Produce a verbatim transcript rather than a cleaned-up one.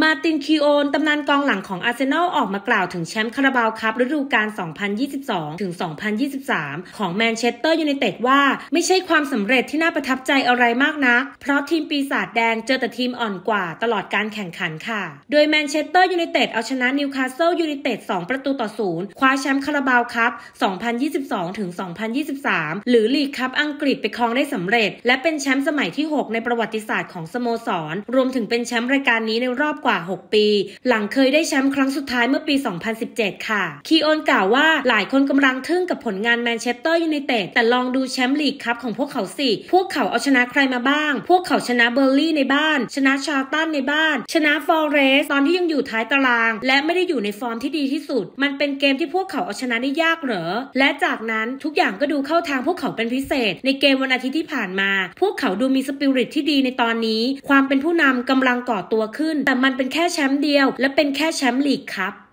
มาร์ติน คีโอนตำนานกองหลังของอาร์เซนอลออกมากล่าวถึงแชมป์คาราบาวคัพฤดูกาล สองพันยี่สิบสองถึงสองพันยี่สิบสาม ของแมนเชสเตอร์ยูไนเต็ดว่าไม่ใช่ความสำเร็จที่น่าประทับใจอะไรมากนักเพราะทีมปีศาจแดงเจอแต่ทีมอ่อนกว่าตลอดการแข่งขันค่ะโดยแมนเชสเตอร์ยูไนเต็ดเอาชนะนิวคาสเซิลยูไนเต็ดสองประตูต่อศูนย์คว้าแชมป์คาราบาวคัพ สองพันยี่สิบสองถึงสองพันยี่สิบสาม หรือลีกคัพอังกฤษไปครองได้สำเร็จและเป็นแชมป์สมัยที่หกในประวัติศาสตร์ของสโมสรรวมถึงเป็นแชมป์รายการนี้ในรอบกว่าหกปีหลังเคยได้แชมป์ครั้งสุดท้ายเมื่อปี สองพันสิบเจ็ด ค่ะคีโอนกล่าวว่าหลายคนกำลังทึ่งกับผลงานแมนเชสเตอร์ยูไนเต็ดแต่ลองดูแชมป์ลีกคัพของพวกเขาสิพวกเขาเอาชนะใครมาบ้างพวกเขาชนะเบอร์ลี่ในบ้านชนะชาร์ตันในบ้านชนะฟอเรสต์ตอนที่ยังอยู่ท้ายตารางและไม่ได้อยู่ในฟอร์มที่ดีที่สุดมันเป็นเกมที่พวกเขาเอาชนะได้ยากเหรอและจากนั้นทุกอย่างก็ดูเข้าทางพวกเขาเป็นพิเศษในเกมวันอาทิตย์ที่ผ่านมาพวกเขาดูมีสปิริตที่ดีในตอนนี้ความเป็นผู้นำกำลังก่อตัวขึ้นแต่มันเป็นแค่แชมป์เดียวและเป็นแค่แชมป์ลีกคัพ